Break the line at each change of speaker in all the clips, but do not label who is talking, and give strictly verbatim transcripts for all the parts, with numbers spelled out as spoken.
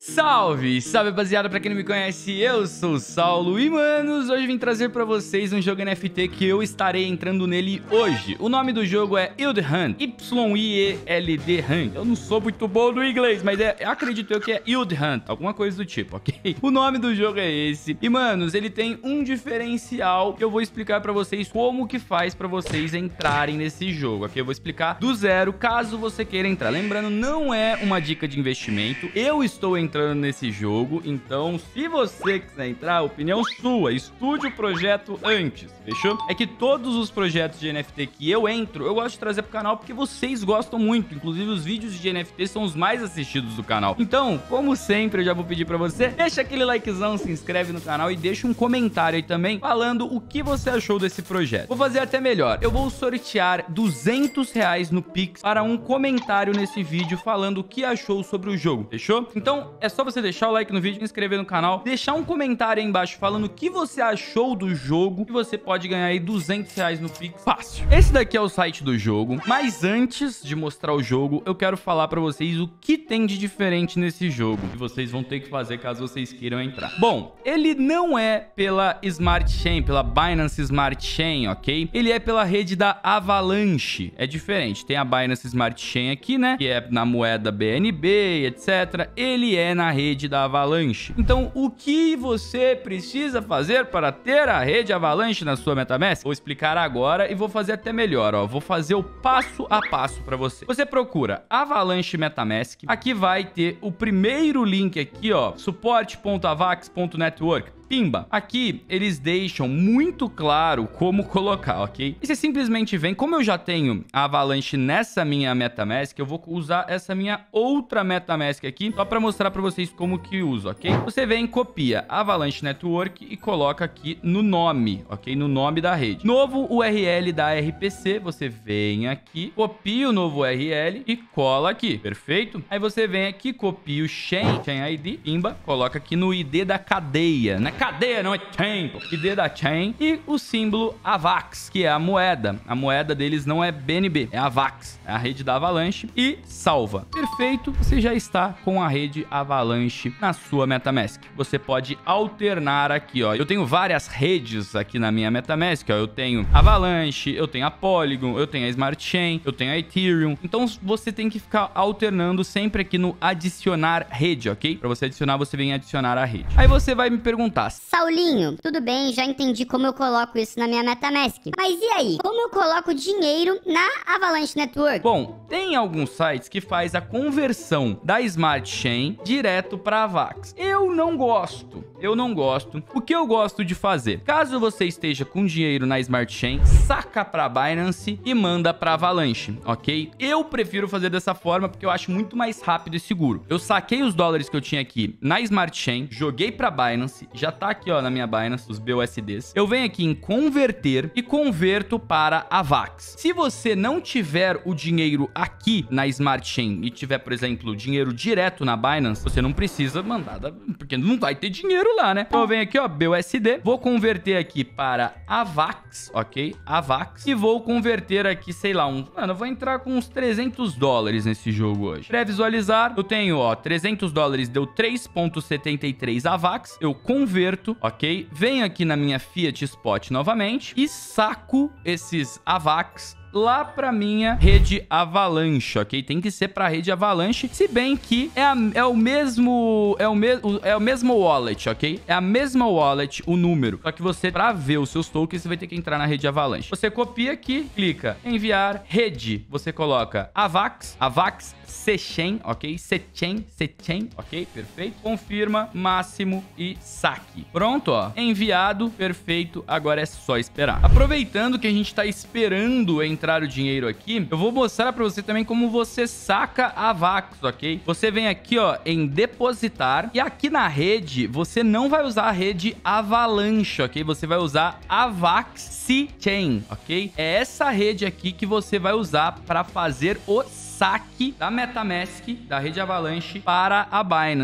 Salve! Salve, rapaziada! Pra quem não me conhece, eu sou o Saulo e, manos, hoje vim trazer pra vocês um jogo N F T que eu estarei entrando nele hoje. O nome do jogo é Yield Hunt, Y I E L D Hunt. Eu não sou muito bom no inglês, mas é, acredito eu que é Yield Hunt, alguma coisa do tipo, ok? O nome do jogo é esse. E, manos, ele tem um diferencial que eu vou explicar pra vocês como que faz pra vocês entrarem nesse jogo, ok? Eu vou explicar do zero, caso você queira entrar. Lembrando, não é uma dica de investimento. Eu estou entrando entrando nesse jogo, então se você quiser entrar, opinião sua, estude o projeto antes, fechou? É que todos os projetos de N F T que eu entro, eu gosto de trazer pro canal porque vocês gostam muito, inclusive os vídeos de N F T são os mais assistidos do canal. Então, como sempre, eu já vou pedir pra você, deixa aquele likezão, se inscreve no canal e deixa um comentário aí também, falando o que você achou desse projeto. Vou fazer até melhor, eu vou sortear duzentos reais no Pix para um comentário nesse vídeo falando o que achou sobre o jogo, fechou? Então, é só você deixar o like no vídeo, inscrever no canal, deixar um comentário aí embaixo falando o que você achou do jogo e você pode ganhar aí duzentos reais no Pix fácil. Esse daqui é o site do jogo, mas antes de mostrar o jogo, eu quero falar pra vocês o que tem de diferente nesse jogo que vocês vão ter que fazer caso vocês queiram entrar. Bom, ele não é pela Smart Chain, pela Binance Smart Chain, ok? Ele é pela rede da Avalanche. É diferente, tem a Binance Smart Chain aqui, né? Que é na moeda B N B, etcétera. Ele é na rede da Avalanche. Então, o que você precisa fazer para ter a rede Avalanche na sua MetaMask? Vou explicar agora e vou fazer até melhor, ó. Vou fazer o passo a passo para você. Você procura Avalanche MetaMask. Aqui vai ter o primeiro link aqui, ó, suporte ponto avax ponto network. Pimba. Aqui, eles deixam muito claro como colocar, ok? E você simplesmente vem, como eu já tenho a Avalanche nessa minha MetaMask, eu vou usar essa minha outra MetaMask aqui, só para mostrar para vocês como que uso, ok? Você vem, copia Avalanche Network e coloca aqui no nome, ok? No nome da rede. Novo U R L da R P C, você vem aqui, copia o novo U R L e cola aqui, perfeito? Aí você vem aqui, copia o Chain, Chain I D, pimba, coloca aqui no I D da cadeia, né? Cadeia, não é chain, I D da chain e o símbolo AVAX, que é a moeda. A moeda deles não é B N B, é AVAX, é a rede da Avalanche e salva. Perfeito, você já está com a rede Avalanche na sua MetaMask. Você pode alternar aqui, ó. Eu tenho várias redes aqui na minha MetaMask, ó. Eu tenho Avalanche, eu tenho a Polygon, eu tenho a Smart Chain, eu tenho a Ethereum. Então você tem que ficar alternando sempre aqui no adicionar rede, ok? Para você adicionar, você vem adicionar a rede. Aí você vai me perguntar:
Saulinho, tudo bem, já entendi como eu coloco isso na minha MetaMask. Mas e aí? Como eu coloco dinheiro na Avalanche Network?
Bom, tem alguns sites que faz a conversão da Smart Chain direto para a Avax. Eu não gosto. Eu não gosto. O que eu gosto de fazer? Caso você esteja com dinheiro na Smart Chain, saca para Binance e manda para Avalanche, ok? Eu prefiro fazer dessa forma porque eu acho muito mais rápido e seguro. Eu saquei os dólares que eu tinha aqui na Smart Chain, joguei para Binance, já tá aqui, ó, na minha Binance, os B U S Ds. Eu venho aqui em converter e converto para Avax. Se você não tiver o dinheiro aqui na Smart Chain e tiver, por exemplo, dinheiro direto na Binance, você não precisa mandar, porque não vai ter dinheiro lá, né? Então eu venho aqui, ó, B U S D, vou converter aqui para Avax, ok? Avax. E vou converter aqui, sei lá, um... Mano, eu vou entrar com uns trezentos dólares nesse jogo hoje. Pré-visualizar, eu tenho, ó, trezentos dólares, deu três vírgula setenta e três Avax. Eu converto, ok? Venho aqui na minha Fiat Spot novamente e saco esses Avax lá pra minha rede Avalanche, ok? Tem que ser pra rede Avalanche, se bem que é, a, é o mesmo é o, me, é o mesmo wallet, ok? É a mesma wallet, o número. Só que você, pra ver os seus tokens, você vai ter que entrar na rede Avalanche. Você copia aqui, clica enviar rede. Você coloca Avax, Avax C-Chain, ok? C-Chain, C-Chain, ok? Perfeito. Confirma, máximo e saque. Pronto, ó. Enviado, perfeito. Agora é só esperar. Aproveitando que a gente tá esperando entrar o dinheiro aqui, eu vou mostrar pra você também como você saca a Avax, ok? Você vem aqui, ó, em depositar e aqui na rede, você não vai usar a rede Avalanche, ok? Você vai usar Avax C-Chain, ok? É essa rede aqui que você vai usar para fazer o saque da MetaMask, da rede Avalanche, para a Binance.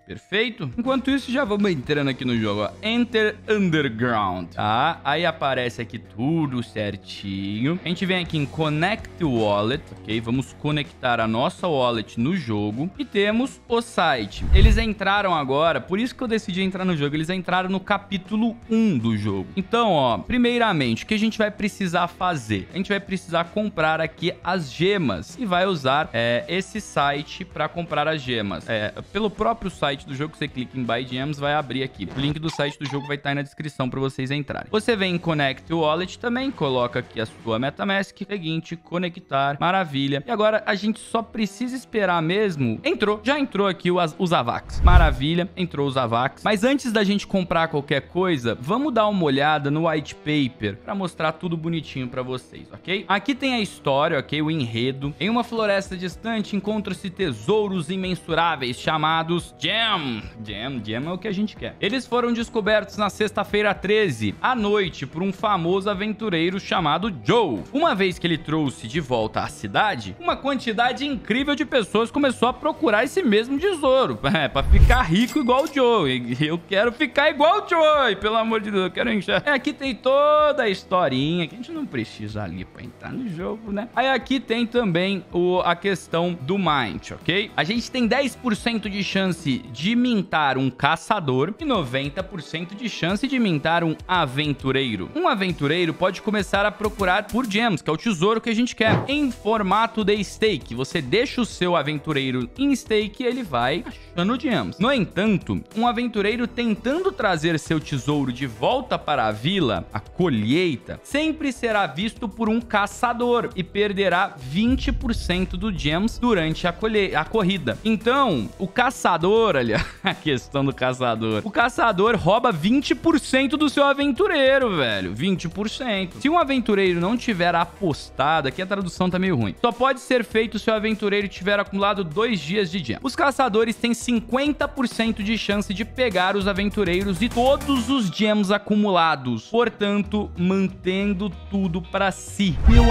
Perfeito? Enquanto isso, já vamos entrando aqui no jogo, ó. Enter Underground, tá? Aí aparece aqui tudo certinho. A gente vem aqui em Connect Wallet, ok? Vamos conectar a nossa wallet no jogo. E temos o site. Eles entraram agora, por isso que eu decidi entrar no jogo. Eles entraram no capítulo um do jogo. Então, ó, primeiramente, o que a gente vai precisar fazer? A gente vai precisar comprar aqui as gemas. E vai usar é, esse site para comprar as gemas. É, pelo próprio site do jogo, você clica em Buy Gems, vai abrir aqui. O link do site do jogo vai estar aí na descrição para vocês entrarem. Você vem em Connect Wallet também, coloca aqui a sua MetaMask. Seguinte, conectar, maravilha. E agora a gente só precisa esperar mesmo. Entrou, já entrou aqui os, os AVAX. Maravilha, entrou os AVAX. Mas antes da gente comprar qualquer coisa, vamos dar uma olhada no white paper para mostrar tudo bonitinho para vocês, ok? Aqui tem a história, ok? O enredo. Em uma floresta distante encontram-se tesouros imensuráveis chamados Gem. Gem, Gem é o que a gente quer. Eles foram descobertos na sexta-feira treze, à noite, por um famoso aventureiro chamado Joe. Uma vez que ele trouxe de volta à cidade, uma quantidade incrível de pessoas começou a procurar esse mesmo tesouro. É, pra ficar rico igual o Joe. Eu quero ficar igual o Joe, pelo amor de Deus, eu quero encher. É, aqui tem toda a historinha, que a gente não precisa ali pra entrar no jogo, né? Aí aqui tem também o, a questão do Mint, ok? A gente tem dez por cento de chance de mintar um caçador e noventa por cento de chance de mintar um aventureiro. Um aventureiro pode começar a procurar por gems, que é o tesouro que a gente quer, em formato de stake. Você deixa o seu aventureiro em stake e ele vai achando gems. No entanto, um aventureiro tentando trazer seu tesouro de volta para a vila, a colheita, sempre será visto por um caçador e perderá vinte por cento do gems durante a, colhe a corrida. Então, o caçador, ali, a questão do caçador, o caçador rouba vinte por cento do seu aventureiro, velho, vinte por cento. Se um aventureiro não tiver apostado, aqui a tradução tá meio ruim, só pode ser feito se o aventureiro tiver acumulado dois dias de gems. Os caçadores têm cinquenta por cento de chance de pegar os aventureiros e todos os gems acumulados, portanto, mantendo tudo pra si. Meu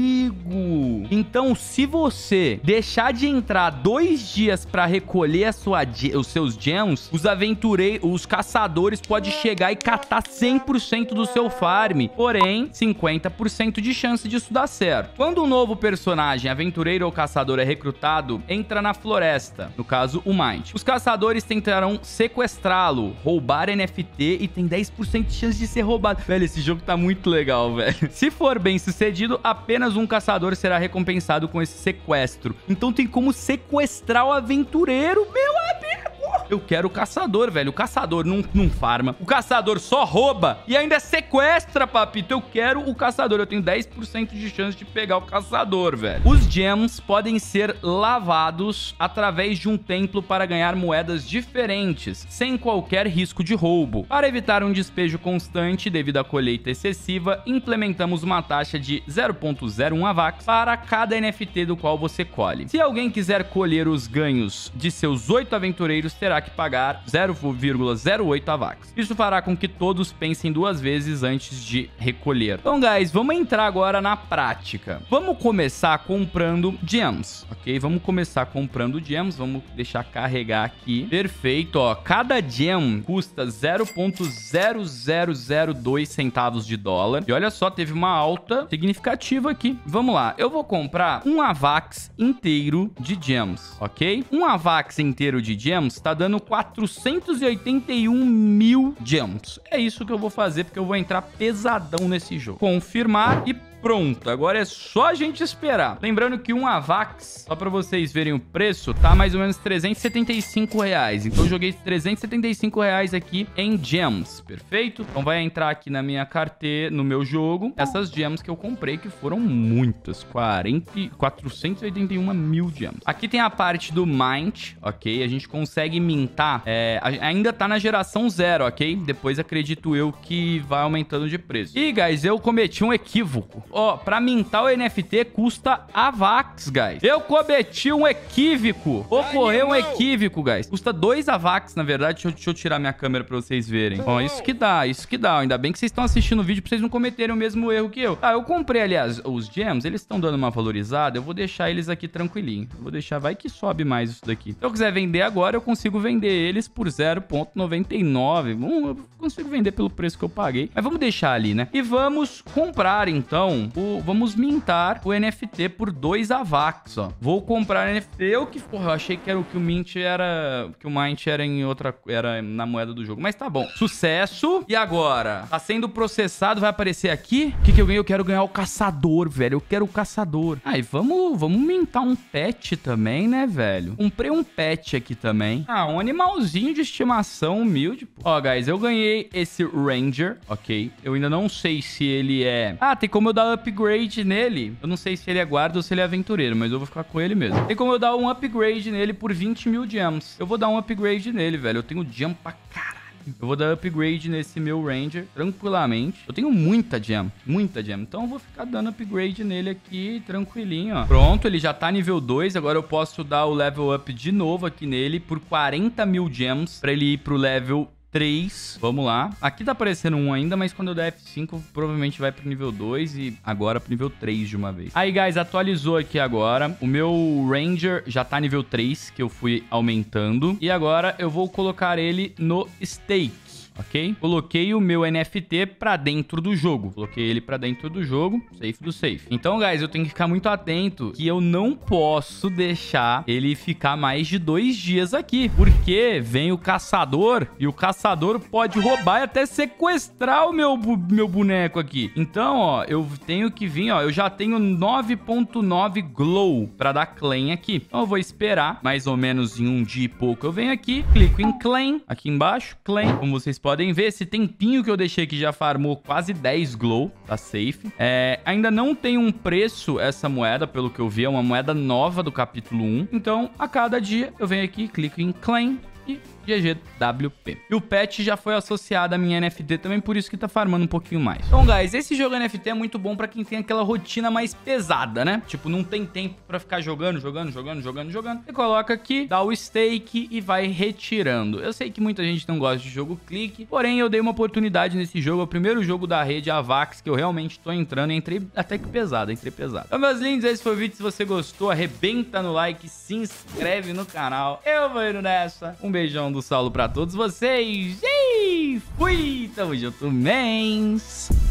amigo! Então, se você deixar de entrar dois dias pra recolher a sua, os seus gems, os aventureiros, os caçadores podem chegar e catar cem por cento do seu farm, porém, cinquenta por cento de chance disso dar certo. Quando um novo personagem, aventureiro ou caçador, é recrutado, entra na floresta, no caso, o Mind. Os caçadores tentarão sequestrá-lo, roubar N F T e tem dez por cento de chance de ser roubado. Velho, esse jogo tá muito legal, velho. Se for bem sucedido, apenas um caçador será recompensado com esse sequestro. Então tem como sequestrar o aventureiro, meu amigo! Eu quero o caçador, velho. O caçador não, não farma. O caçador só rouba e ainda sequestra, papito. Eu quero o caçador. Eu tenho dez por cento de chance de pegar o caçador, velho. Os gems podem ser lavados através de um templo para ganhar moedas diferentes, sem qualquer risco de roubo. Para evitar um despejo constante devido à colheita excessiva, implementamos uma taxa de zero ponto zero um AVAX para cada N F T do qual você colhe. Se alguém quiser colher os ganhos de seus oito aventureiros, terá que pagar zero vírgula zero oito AVAX. Isso fará com que todos pensem duas vezes antes de recolher. Então, guys, vamos entrar agora na prática. Vamos começar comprando gems, ok? Vamos começar comprando gems. Vamos deixar carregar aqui. Perfeito, ó. Cada gem custa zero ponto zero zero zero dois centavos de dólar. E olha só, teve uma alta significativa aqui. Vamos lá. Eu vou comprar um AVAX inteiro de gems, ok? Um AVAX inteiro de gems tá dando quatrocentos e oitenta e um mil gems. É isso que eu vou fazer, porque eu vou entrar pesadão nesse jogo. Confirmar e pronto, agora é só a gente esperar. Lembrando que um AVAX, só pra vocês verem o preço, tá mais ou menos trezentos e setenta e cinco reais. Então eu joguei trezentos e setenta e cinco reais aqui em gems, perfeito? Então vai entrar aqui na minha carteira, no meu jogo, essas gems que eu comprei, que foram muitas, quarenta, quatrocentos e oitenta e um mil gems. Aqui tem a parte do Mint, ok? A gente consegue mintar, é, ainda tá na geração zero, ok? Depois acredito eu que vai aumentando de preço. E, guys, eu cometi um equívoco. Ó, pra mintar o N F T custa AVAX, guys. Eu cometi um equívoco. Ocorreu um equívoco, guys. Custa dois AVAX, na verdade. Deixa eu, deixa eu tirar minha câmera pra vocês verem. Ó, isso que dá, isso que dá. Ainda bem que vocês estão assistindo o vídeo pra vocês não cometerem o mesmo erro que eu. Ah, eu comprei, aliás, os gems. Eles estão dando uma valorizada. Eu vou deixar eles aqui tranquilinho. Eu vou deixar, vai que sobe mais isso daqui. Se eu quiser vender agora, eu consigo vender eles por zero vírgula noventa e nove. Hum, eu consigo vender pelo preço que eu paguei. Mas vamos deixar ali, né? E vamos comprar, então, o, vamos mintar o N F T por dois AVAX, ó. Vou comprar N F T. Eu que, porra, eu achei que era o que o Mint era... Que o Mint era em outra... Era na moeda do jogo. Mas tá bom. Sucesso. E agora? Tá sendo processado. Vai aparecer aqui. O que que eu ganhei? Eu quero ganhar o caçador, velho. Eu quero o caçador. Ah, e vamos, vamos mintar um pet também, né, velho? Comprei um pet aqui também. Ah, um animalzinho de estimação humilde, pô. Ó, guys, eu ganhei esse Ranger, ok? Eu ainda não sei se ele é... Ah, tem como eu dar upgrade nele. Eu não sei se ele é guarda ou se ele é aventureiro, mas eu vou ficar com ele mesmo. Tem como eu dar um upgrade nele por vinte mil gems. Eu vou dar um upgrade nele, velho. Eu tenho gem pra caralho. Eu vou dar upgrade nesse meu Ranger tranquilamente. Eu tenho muita gem, muita gem. Então eu vou ficar dando upgrade nele aqui tranquilinho, ó. Pronto, ele já tá nível dois. Agora eu posso dar o level up de novo aqui nele por quarenta mil gems pra ele ir pro level três. Vamos lá. Aqui tá aparecendo um ainda, mas quando eu der F cinco, provavelmente vai pro nível dois e agora pro nível três de uma vez. Aí, guys, atualizou aqui agora. O meu Ranger já tá nível três, que eu fui aumentando. E agora eu vou colocar ele no stake. Ok? Coloquei o meu N F T pra dentro do jogo. Coloquei ele pra dentro do jogo. Safe do safe. Então, guys, eu tenho que ficar muito atento que eu não posso deixar ele ficar mais de dois dias aqui. Porque vem o caçador e o caçador pode roubar e até sequestrar o meu, meu boneco aqui. Então, ó, eu tenho que vir, ó. Eu já tenho nove ponto nove glow pra dar claim aqui. Então, eu vou esperar mais ou menos em um dia e pouco. Eu venho aqui, clico em claim. Aqui embaixo, claim. Como vocês podem Podem ver, esse tempinho que eu deixei que já farmou quase dez glow, tá safe. É, ainda não tem um preço essa moeda, pelo que eu vi, é uma moeda nova do capítulo um. Então, a cada dia eu venho aqui, clico em claim e G G W P. E o pet já foi associado à minha N F T também, por isso que tá farmando um pouquinho mais. Então, guys, esse jogo N F T é muito bom pra quem tem aquela rotina mais pesada, né? Tipo, não tem tempo pra ficar jogando, jogando, jogando, jogando, jogando. Você coloca aqui, dá o stake e vai retirando. Eu sei que muita gente não gosta de jogo clique, porém eu dei uma oportunidade nesse jogo. É o primeiro jogo da rede AVAX que eu realmente tô entrando. Entrei até que pesado, entrei pesado. Então, meus lindos, esse foi o vídeo. Se você gostou, arrebenta no like, se inscreve no canal. Eu vou indo nessa. Um beijão do Saulo pra todos vocês. E fui! Tamo junto, mens!